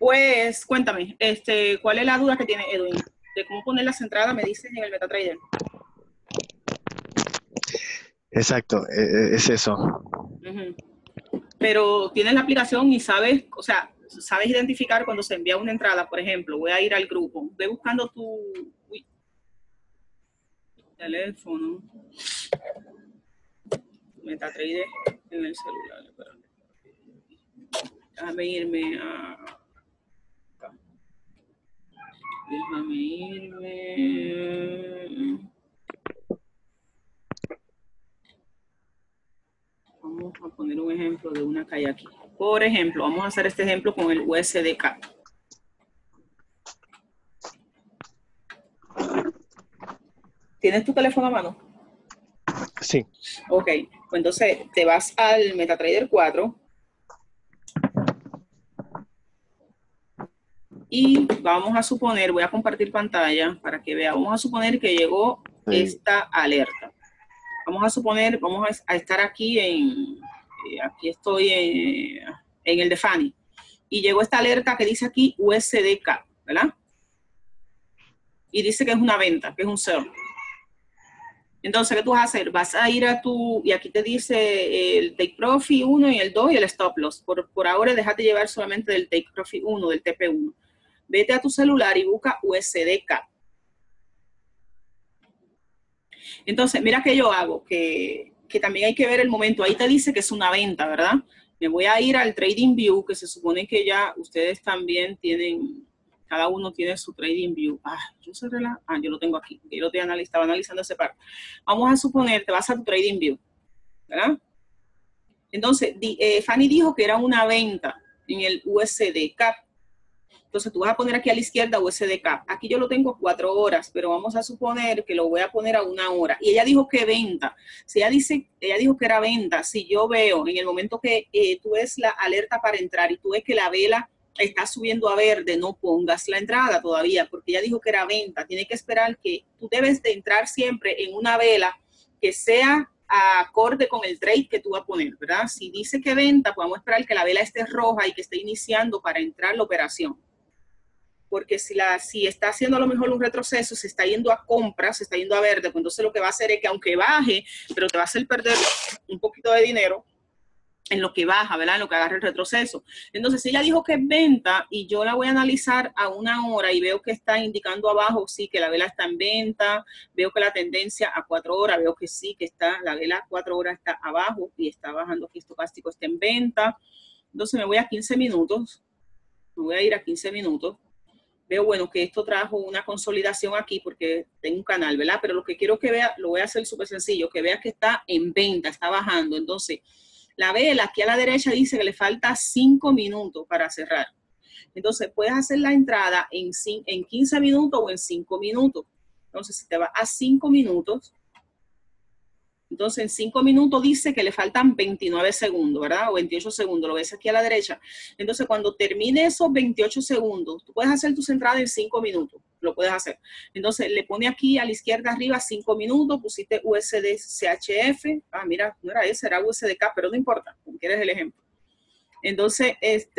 Pues, cuéntame, ¿cuál es la duda que tiene Edwin? De cómo poner las entradas, me dices en el MetaTrader. Exacto, es eso. Ujú. Pero tienes la aplicación y sabes, o sea, sabes identificar cuando se envía una entrada, por ejemplo, voy a ir al grupo, ve buscando tu teléfono, MetaTrader en el celular. Espérate. Déjame irme a... Déjame irme... Vamos a poner un ejemplo de una que hay aquí. Por ejemplo, vamos a hacer este ejemplo con el USDK. ¿Tienes tu teléfono a mano? Sí. Ok, pues entonces te vas al MetaTrader 4 y vamos a suponer, voy a compartir pantalla para que vea, vamos a suponer que llegó esta alerta. Vamos a suponer, vamos a estar aquí aquí estoy en el de Fanny, y llegó esta alerta que dice aquí USDK, ¿verdad? Y dice que es una venta, que es un sell. Entonces, ¿qué tú vas a hacer? Vas a ir a y aquí te dice el Take Profit 1 y el 2 y el Stop Loss. Por ahora, déjate llevar solamente del Take Profit 1, del TP1. Vete a tu celular y busca USDK. Entonces, mira que yo hago, que también hay que ver el momento. Ahí te dice que es una venta, ¿verdad? Me voy a ir al Trading View, que se supone que ya ustedes también tienen, cada uno tiene su Trading View. Yo lo tengo aquí. Yo estaba analizando ese par. Vamos a suponer, te vas a tu Trading View, ¿verdad? Entonces, Fanny dijo que era una venta en el USDK. Entonces, tú vas a poner aquí a la izquierda USDK. Aquí yo lo tengo a 4 horas, pero vamos a suponer que lo voy a poner a 1 hora. Y ella dijo que venta. Si ella dijo que era venta, si yo veo en el momento que tú ves la alerta para entrar y tú ves que la vela está subiendo a verde, no pongas la entrada todavía, porque ella dijo que era venta. Tiene que esperar que tú debes de entrar siempre en una vela que sea acorde con el trade que tú vas a poner, ¿verdad? Si dice que venta, pues vamos a esperar que la vela esté roja y que esté iniciando para entrar la operación. Porque si está haciendo a lo mejor un retroceso, se está yendo a compra, se está yendo a verde, pues entonces lo que va a hacer es que aunque baje, pero te va a hacer perder un poquito de dinero en lo que baja, ¿verdad? En lo que agarra el retroceso. Entonces, si ella dijo que es venta y yo la voy a analizar a 1 hora y veo que está indicando abajo, sí, que la vela está en venta, veo que la tendencia a 4 horas, veo que sí, que está, la vela a 4 horas está abajo y está bajando aquí, estocástico está en venta. Entonces me voy a 15 minutos, me voy a ir a 15 minutos. Veo, bueno, que esto trajo una consolidación aquí porque tengo un canal, ¿verdad? Pero lo que quiero que vea, lo voy a hacer súper sencillo, que vea que está en venta, está bajando. Entonces, la vela aquí a la derecha dice que le falta 5 minutos para cerrar. Entonces, puedes hacer la entrada en 15 minutos o en 5 minutos. Entonces, si te vas a 5 minutos, entonces en 5 minutos dice que le faltan 29 segundos, ¿verdad? O 28 segundos, lo ves aquí a la derecha. Entonces cuando termine esos 28 segundos, tú puedes hacer tus entradas en 5 minutos, lo puedes hacer. Entonces le pone aquí a la izquierda arriba 5 minutos, pusiste USDCHF, mira, no era ese, era USDK, pero no importa, como quieres el ejemplo. Entonces,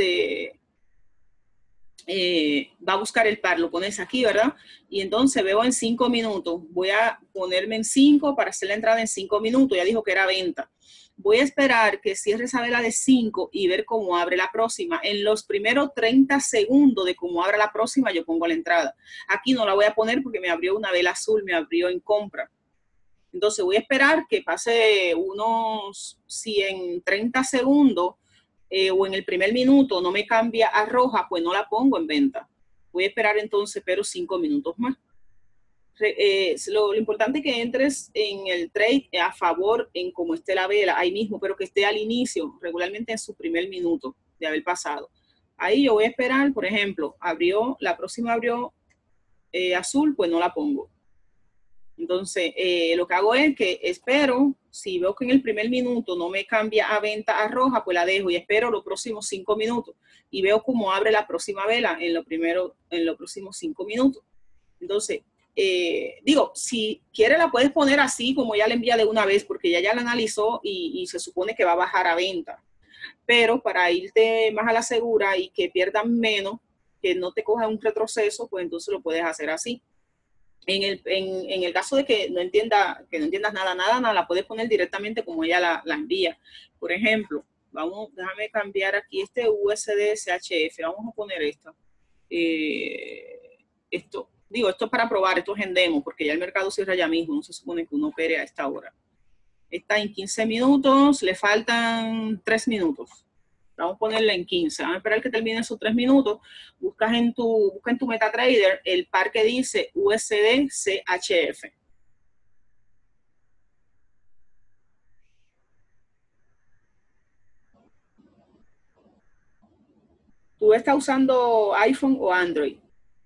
va a buscar el par, lo pones aquí, ¿verdad? Y entonces veo en 5 minutos, voy a ponerme en 5 para hacer la entrada en 5 minutos, ya dijo que era venta. Voy a esperar que cierre esa vela de 5 y ver cómo abre la próxima. En los primeros 30 segundos de cómo abre la próxima, yo pongo la entrada. Aquí no la voy a poner porque me abrió una vela azul, me abrió en compra. Entonces voy a esperar que pase si en 30 segundos o en el primer minuto no me cambia a roja, pues no la pongo en venta. Voy a esperar entonces, pero 5 minutos más. Lo importante es que entres en el trade a favor en cómo esté la vela, ahí mismo, pero que esté al inicio, regularmente en su primer minuto de haber pasado. Ahí yo voy a esperar, por ejemplo, la próxima abrió azul, pues no la pongo. Entonces, lo que hago es que espero, si veo que en el primer minuto no me cambia a venta a roja, pues la dejo y espero los próximos 5 minutos y veo cómo abre la próxima vela en los próximos 5 minutos. Entonces, si quieres la puedes poner así como ya la envía de una vez porque ya la analizó y se supone que va a bajar a venta. Pero para irte más a la segura y que pierdan menos, que no te coja un retroceso, pues entonces lo puedes hacer así. En el caso de que no entiendas nada, la puedes poner directamente como ella la envía. Por ejemplo, déjame cambiar aquí este USD SHF, vamos a poner esto. Esto es para probar, esto es en demo, porque ya el mercado cierra ya mismo, no se supone que uno opere a esta hora. Está en 15 minutos, le faltan 3 minutos. Vamos a ponerle en 15. Vamos a esperar que termine esos 3 minutos. Busca en tu MetaTrader el par que dice USD CHF. ¿Tú estás usando iPhone o Android?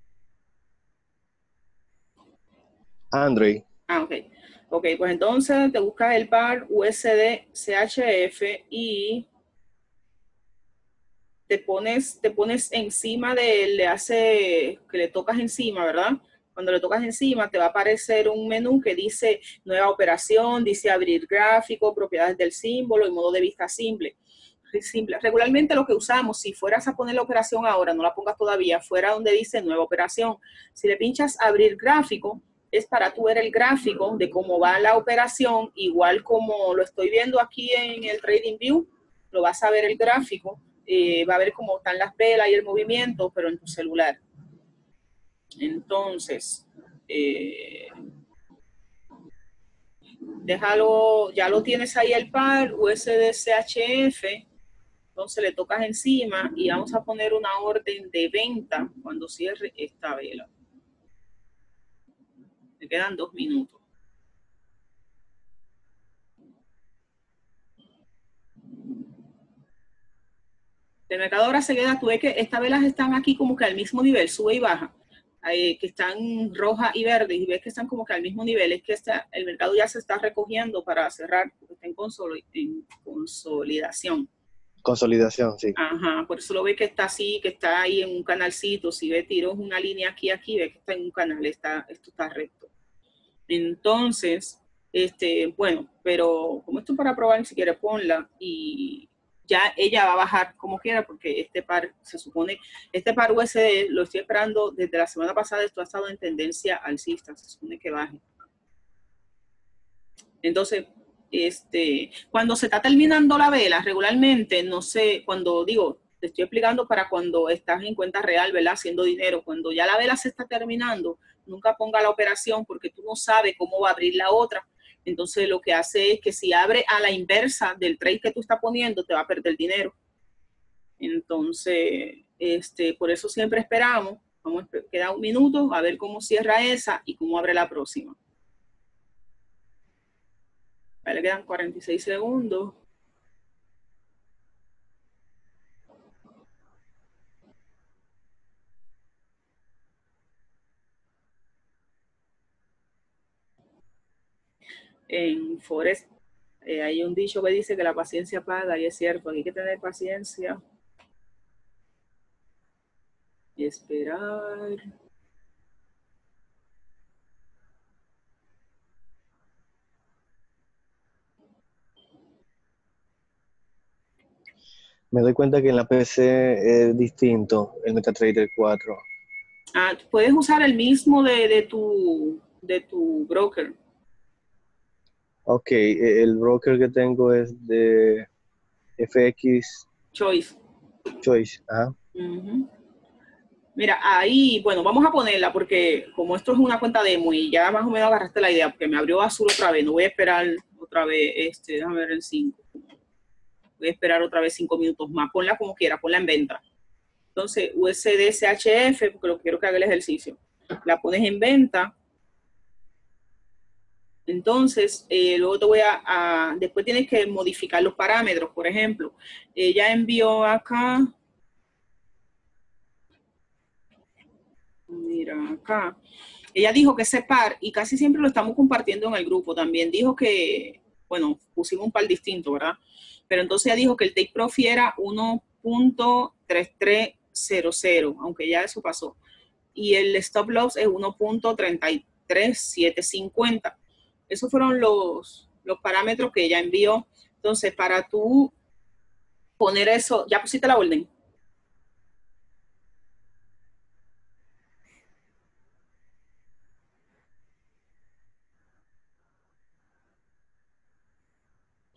Android. Ah, ok. Ok, pues entonces te buscas el par USD CHF y te pones encima de él, que le tocas encima, ¿verdad? Cuando le tocas encima te va a aparecer un menú que dice nueva operación, dice abrir gráfico, propiedades del símbolo y modo de vista simple. Regularmente lo que usamos, si fueras a poner la operación ahora, no la pongas todavía, fuera donde dice nueva operación. Si le pinchas abrir gráfico, es para tú ver el gráfico de cómo va la operación, igual como lo estoy viendo aquí en el TradingView, lo vas a ver el gráfico, va a ver cómo están las velas y el movimiento, pero en tu celular. Entonces, déjalo, ya lo tienes ahí el par, USDCHF, entonces le tocas encima y vamos a poner una orden de venta cuando cierre esta vela. Me quedan 2 minutos. El mercado ahora se queda, tú ves que estas velas están aquí como que al mismo nivel, sube y baja, que están roja y verde, y ves que están como que al mismo nivel, es que el mercado ya se está recogiendo para cerrar, porque está en consolidación. Consolidación, sí. Ajá, por eso lo ve que está así, que está ahí en un canalcito, si ve tiros una línea aquí, ve que está en un canal, esto está recto. Entonces, bueno, pero como esto para probar, si quiere ponla y ya ella va a bajar como quiera, porque este par, se supone, este par USD lo estoy esperando desde la semana pasada, esto ha estado en tendencia alcista, se supone que baje. Entonces, cuando se está terminando la vela, regularmente, no sé, cuando digo, te estoy explicando para cuando estás en cuenta real, ¿verdad? Haciendo dinero, cuando ya la vela se está terminando, nunca ponga la operación porque tú no sabes cómo va a abrir la otra. Entonces, lo que hace es que si abre a la inversa del trade que tú estás poniendo, te va a perder dinero. Entonces, por eso siempre esperamos, queda 1 minuto, a ver cómo cierra esa y cómo abre la próxima. Ahí le quedan 46 segundos. En Forex hay un dicho que dice que la paciencia paga, y es cierto, hay que tener paciencia y esperar. Me doy cuenta que en la PC es distinto el MetaTrader 4. Ah, puedes usar el mismo de tu broker. Ok, el broker que tengo es de FX Choice. Choice. Ajá. Mira, ahí, bueno, vamos a ponerla porque como esto es una cuenta demo y ya más o menos agarraste la idea, porque me abrió azul otra vez, no voy a esperar otra vez, déjame ver el 5. Voy a esperar otra vez 5 minutos más. Ponla como quiera, ponla en venta. Entonces, USD CHF, porque lo quiero que haga el ejercicio. La pones en venta. Entonces, luego te voy después tienes que modificar los parámetros. Por ejemplo, ella envió acá, mira acá, ella dijo que ese par, y casi siempre lo estamos compartiendo en el grupo también, dijo que, bueno, pusimos un par distinto, ¿verdad? Pero entonces ella dijo que el take profit era 1.3300, aunque ya eso pasó. Y el stop loss es 1.33750. Esos fueron los parámetros que ella envió. Entonces, para tú poner eso, ¿ya pusiste la orden?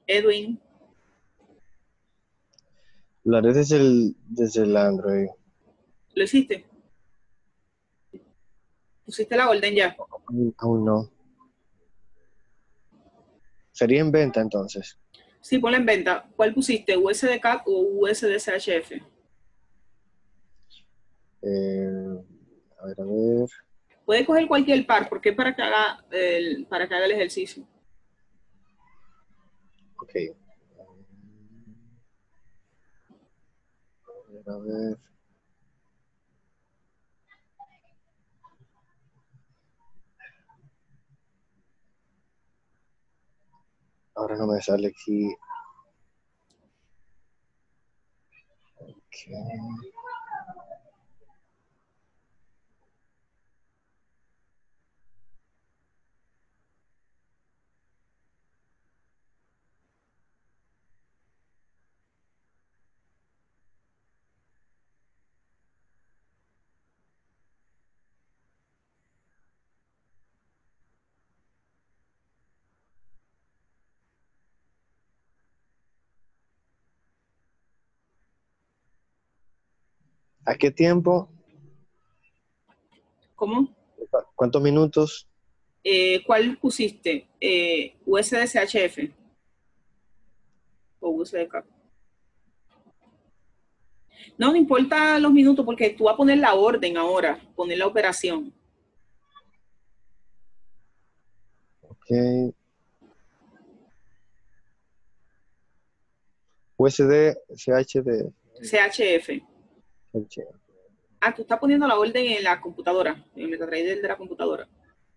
Edwin, Lo haré desde el Android. ¿lo hiciste? ¿Pusiste la orden ya? Aún no. Sería en venta entonces. Sí, ponla en venta. ¿Cuál pusiste? ¿USD-CAP o USD-CHF? A ver. Puede coger cualquier par, porque es para que haga el ejercicio. Ok. A ver. Ahora no me sale aquí. Ok. ¿A qué tiempo? ¿Cómo? ¿Cuántos minutos? ¿Cuál pusiste? ¿USD-CHF o USD-CAP? No, no importa los minutos porque tú vas a poner la orden ahora, poner la operación. Ok. USD, CHD. CHF. Ah, tú estás poniendo la orden en la computadora, en el MetaTrader de la computadora.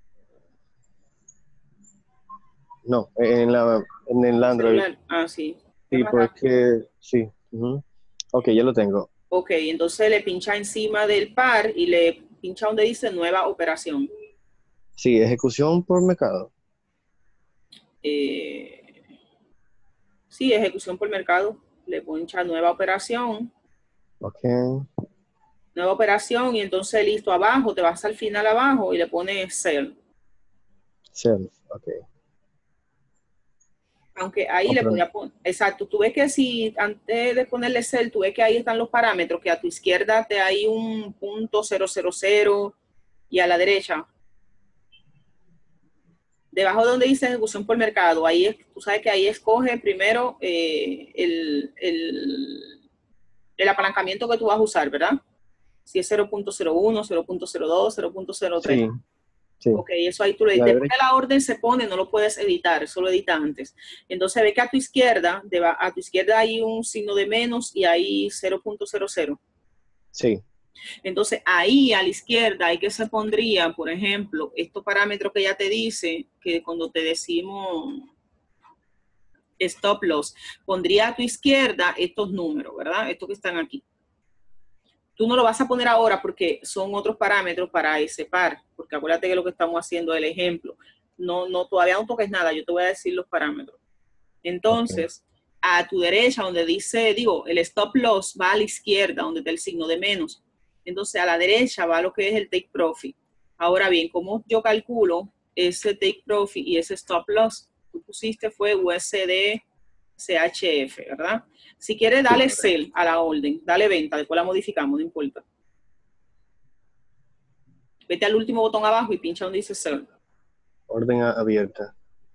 No, en el Android. Celular. Ah, sí. Es Sí, más rápido. porque sí. Ujú. Ok, ya lo tengo. Ok, entonces le pincha encima del par y le pincha donde dice nueva operación. Sí, ejecución por mercado. Eh, sí, ejecución por mercado. Le pincha Ok. nueva operación y entonces listo, abajo, te vas al final abajo y le pones sell. Self. Ok. Aunque ahí le Comprar. podía poner, exacto, tú ves que si antes de ponerle sell, tú ves que ahí están los parámetros, que a tu izquierda te hay un punto 000 y a la derecha debajo donde dice ejecución por mercado, ahí tú sabes que ahí escoge primero el apalancamiento que tú vas a usar, ¿verdad? Si es 0.01, 0.02, 0.03. Sí, sí. Ok, eso ahí tú le La dices. Después derecha. que la orden se pone, no lo puedes editar, eso lo edita antes. Entonces ve que a tu izquierda hay un signo de menos y hay 0.00. Sí, Entonces ahí a la izquierda hay que se pondría, por ejemplo, estos parámetros que ya te dice, que cuando te decimos stop loss, pondría a tu izquierda estos números, ¿verdad? Estos que están aquí. Tú no lo vas a poner ahora porque son otros parámetros para ese par, porque acuérdate que lo que estamos haciendo es el ejemplo. No, no, todavía no toques nada, yo te voy a decir los parámetros. ok. Entonces, a tu derecha, donde dice, digo, el stop loss va a la izquierda, donde está el signo de menos. Entonces, a la derecha va lo que es el take profit. Ahora bien, como yo calculo ese take profit y ese stop loss? Tú pusiste fue USD CHF, ¿verdad? Si quieres, Sí, dale correcto. sell a la orden, dale venta, después la modificamos, no importa. Vete al último botón abajo y pincha donde dice sell. Orden abierta.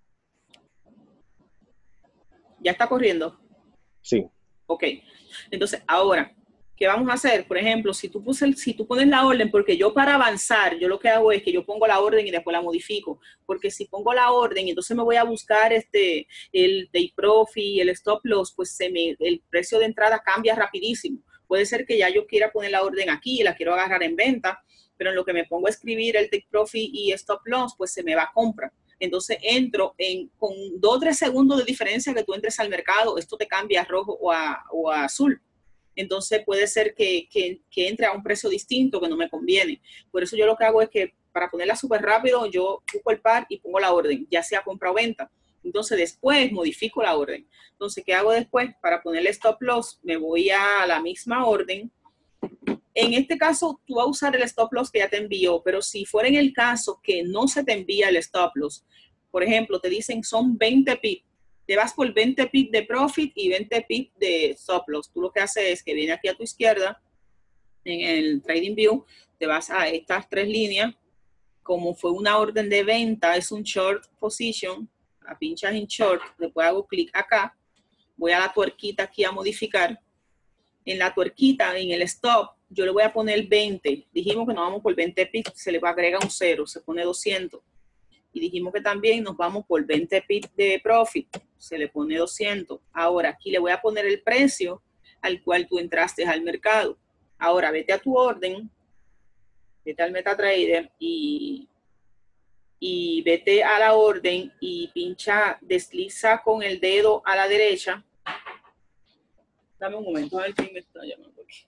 Ya está corriendo. Sí, Ok, entonces ahora, ¿qué vamos a hacer? Por ejemplo, si tú pones la orden, porque yo para avanzar, yo lo que hago es que yo pongo la orden y después la modifico, porque si pongo la orden y entonces me voy a buscar el take profit y el stop loss, pues el precio de entrada cambia rapidísimo. Puede ser que ya yo quiera poner la orden aquí y la quiero agarrar en venta, pero en lo que me pongo a escribir el take profit y stop loss, pues se me va a compra. Entonces entro con 2 o 3 segundos de diferencia que tú entres al mercado, esto te cambia a rojo o a azul. Entonces puede ser que entre a un precio distinto que no me conviene. Por eso yo lo que hago es que para ponerla súper rápido, yo busco el par y pongo la orden, ya sea compra o venta. Entonces después modifico la orden. Entonces, ¿qué hago después? Para ponerle stop loss, me voy a la misma orden. En este caso, tú vas a usar el stop loss que ya te envió, pero si fuera en el caso que no se te envía el stop loss, por ejemplo, te dicen son 20 pips, te vas por 20 pips de profit y 20 pips de stop loss. Tú lo que haces es que viene aquí a tu izquierda, en el Trading View, te vas a estas tres líneas. Como fue una orden de venta, es un short position, la pinchas en short, después hago clic acá, voy a la tuerquita aquí a modificar. En la tuerquita, en el stop, yo le voy a poner 20. Dijimos que nos vamos por 20 pips, se le va a agregar un 0, se pone 200. Y dijimos que también nos vamos por 20 pips de profit, se le pone 200. Ahora aquí le voy a poner el precio al cual tú entraste al mercado. Ahora vete a tu orden, vete al MetaTrader y vete a la orden y pincha, desliza con el dedo a la derecha. Dame un momento, a ver quién me está llamando aquí.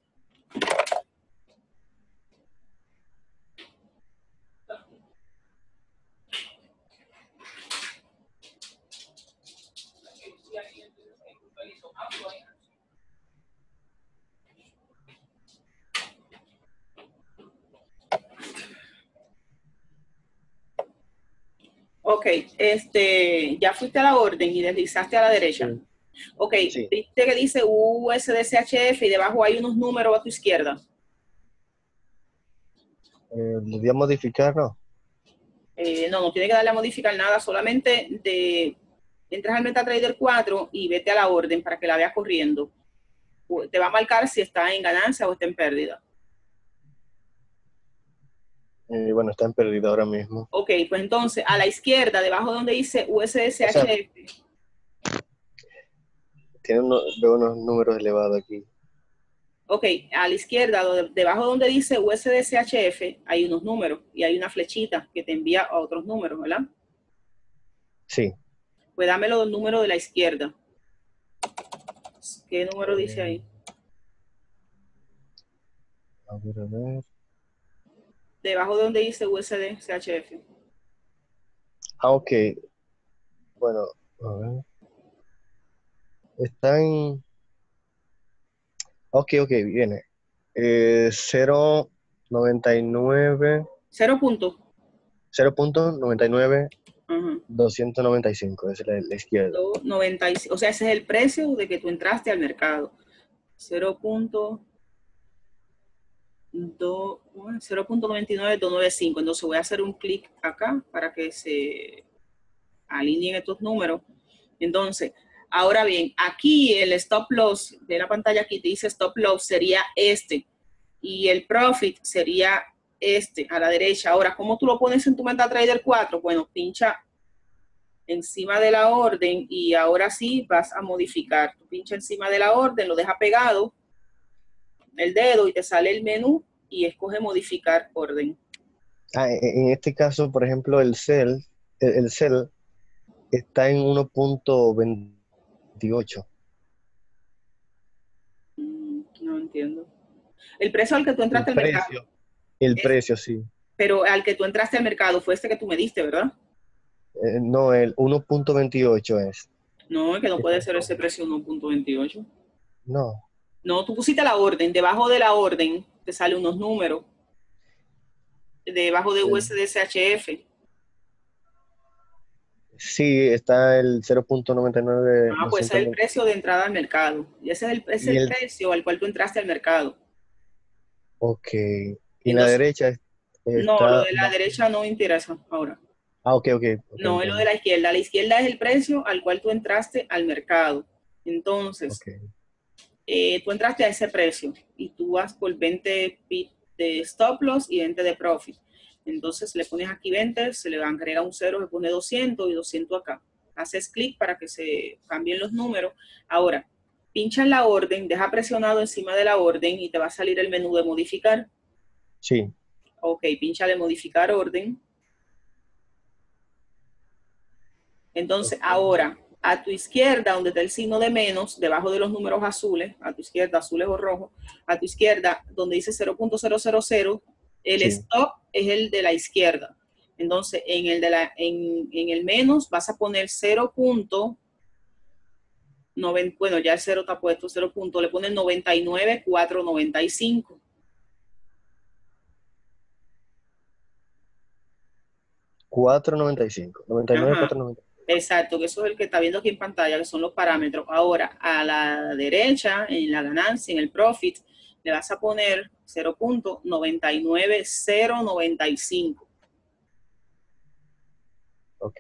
Ok, ya fuiste a la orden y deslizaste a la derecha. Sí. Ok, Sí. viste que dice USDCHF y debajo hay unos números a tu izquierda. ¿Lo voy a modificar, no? No tiene que darle a modificar nada, solamente entras al MetaTrader 4 y vete a la orden para que la veas corriendo. Te va a marcar si está en ganancia o está en pérdida. Bueno, está en pérdida ahora mismo. Ok, pues entonces a la izquierda, debajo donde dice USDCHF. O sea, veo unos números elevados aquí. Ok, a la izquierda, debajo donde dice USDCHF, hay unos números y hay una flechita que te envía a otros números, ¿verdad? Sí. Pues dame los números de la izquierda. ¿Qué número dice ahí? A ver, a ver. Debajo de donde dice USDCHF. Ok. Bueno, a ver. Está en... Ok, viene. 0.99... 0 puntos. 0.99 Ajá. 295, es la izquierda. 95, o sea, ese es el precio de que tú entraste al mercado. 0.99295. Entonces voy a hacer un clic acá para que se alineen estos números. Entonces, ahora bien, aquí el stop loss de la pantalla, aquí te dice stop loss sería este y el profit sería este a la derecha. Ahora, ¿cómo tú lo pones en tu MetaTrader 4? Bueno, pincha encima de la orden y ahora sí vas a modificar. Tú pincha encima de la orden, lo deja pegado el dedo y te sale el menú y escoge modificar orden. En este caso, por ejemplo, el cell está en 1.28. No entiendo. El precio al que tú El entraste al mercado, precio, el es, precio, sí. pero al que tú entraste al mercado fue este que tú me diste, ¿verdad? No, el 1.28 es. No, es que no Está puede en ser ese rojo. precio 1.28. No. No, tú pusiste la orden, debajo de la orden te sale unos números, debajo de USDCHF. Sí, está el 0.99, Ah, pues ese es el 290. precio de entrada al mercado. Y ese es Y el el, precio al cual tú entraste al mercado. ok. Y en la Entonces, derecha no, lo está, de la derecha no me interesa ahora. ok, No, es lo de entiendo. la izquierda. La izquierda es el precio al cual tú entraste al mercado. Entonces, Ok, tú entraste a ese precio y tú vas por 20 pips de stop loss y 20 de profit. Entonces le pones aquí 20, se le agrega un 0, se pone 200 y 200 acá. Haces clic para que se cambien los números. Ahora, pincha en la orden, deja presionado encima de la orden y te va a salir el menú de modificar. sí, Ok, pincha de modificar orden. Entonces, ok. ahora, a tu izquierda, donde está el signo de menos, debajo de los números azules, a tu izquierda, azules o rojos, a tu izquierda, donde dice 0.000, el Sí, stop es el de la izquierda. Entonces, en el menos vas a poner 0.90, bueno, ya el 0 está puesto, 0. Le pones 99,495. 4.95, 99, Ajá. 4.95. Exacto, que eso es el que está viendo aquí en pantalla, que son los parámetros. Ahora, a la derecha, en la ganancia, en el profit, le vas a poner 0.99095. Ok,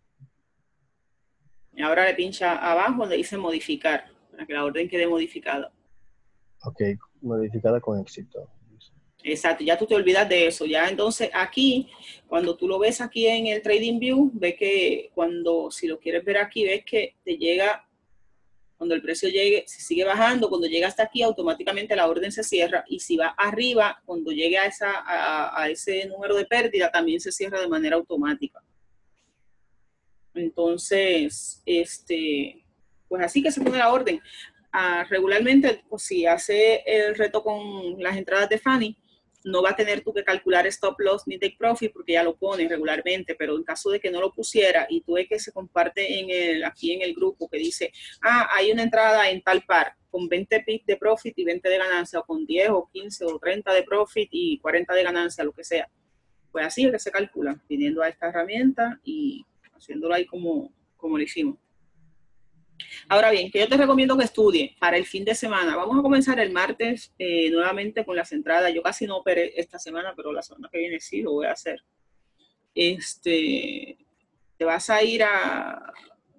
Y ahora le pincha abajo donde dice modificar, para que la orden quede modificada. ok, modificada con éxito. Exacto, ya tú te olvidas de eso. Ya entonces aquí, cuando tú lo ves aquí en el Trading View, ves que cuando, si lo quieres ver aquí, ves que te llega, cuando el precio llegue, si sigue bajando, cuando llega hasta aquí, automáticamente la orden se cierra. Y si va arriba, cuando llegue a ese número de pérdida, también se cierra de manera automática. Entonces, pues así que se pone la orden. Regularmente, pues si hace el reto con las entradas de Fanny, no va a tener tú que calcular stop loss ni take profit porque ya lo pone regularmente, pero en caso de que no lo pusiera y tú ves que se comparte aquí en el grupo que dice, hay una entrada en tal par con 20 pips de profit y 20 de ganancia, o con 10 o 15 o 30 de profit y 40 de ganancia, lo que sea. Pues así es que se calcula, viniendo a esta herramienta y haciéndolo ahí como lo hicimos. Ahora bien, que yo te recomiendo que estudies para el fin de semana. Vamos a comenzar el martes nuevamente con las entradas. Yo casi no operé esta semana, pero la semana que viene sí lo voy a hacer. Te vas a ir a...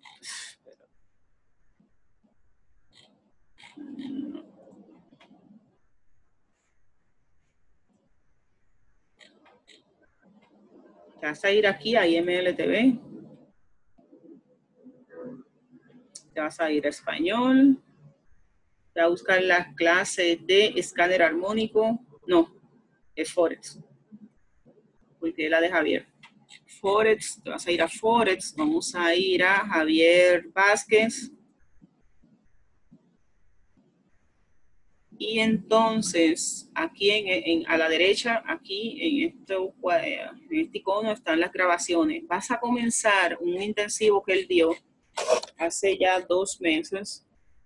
Te vas a ir aquí a IMLTV. Te vas a ir a español. Te vas a buscar las clases de escáner armónico. No, es Forex. Porque la de Javier. Forex, te vas a ir a Forex, vamos a ir a Javier Vázquez. Y entonces, aquí a la derecha, aquí en este icono están las grabaciones. Vas a comenzar un intensivo que él dio hace ya 2 meses.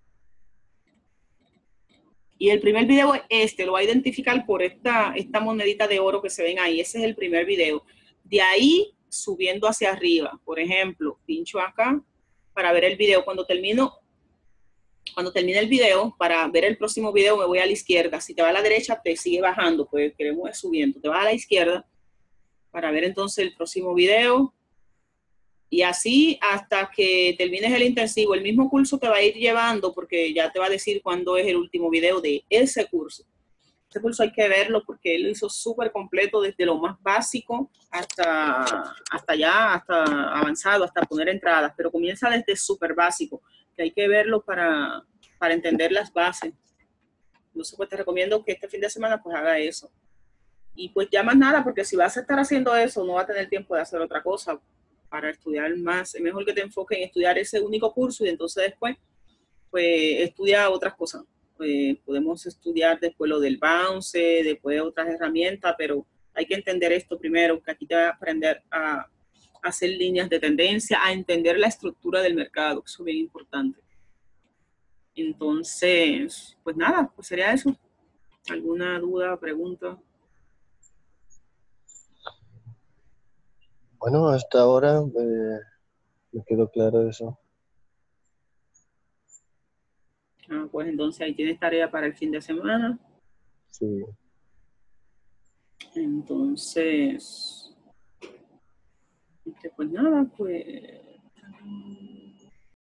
Y el primer video lo va a identificar por esta monedita de oro que se ven ahí. Ese es el primer video. De ahí, subiendo hacia arriba. Por ejemplo, pincho acá para ver el video. Cuando termine el video, para ver el próximo video, me voy a la izquierda. Si te va a la derecha, te sigue bajando, pues queremos ir subiendo. Te vas a la izquierda para ver entonces el próximo video. Y así hasta que termines el intensivo. El mismo curso te va a ir llevando porque ya te va a decir cuándo es el último video de ese curso. Este curso hay que verlo porque él lo hizo súper completo desde lo más básico hasta avanzado, hasta poner entradas, pero comienza desde súper básico, que hay que verlo para entender las bases. Entonces, pues te recomiendo que este fin de semana pues haga eso. Y pues ya más nada, porque si vas a estar haciendo eso, no va a tener tiempo de hacer otra cosa para estudiar más. Es mejor que te enfoques en estudiar ese único curso y entonces después, pues estudia otras cosas. Podemos estudiar después lo del bounce, después otras herramientas, pero hay que entender esto primero, que aquí te va a aprender a hacer líneas de tendencia, a entender la estructura del mercado, que eso es bien importante. Entonces, pues nada, pues sería eso. ¿Alguna duda, pregunta? Bueno, hasta ahora me quedó claro eso. Pues entonces ahí tienes tarea para el fin de semana. Sí. Entonces, pues nada, pues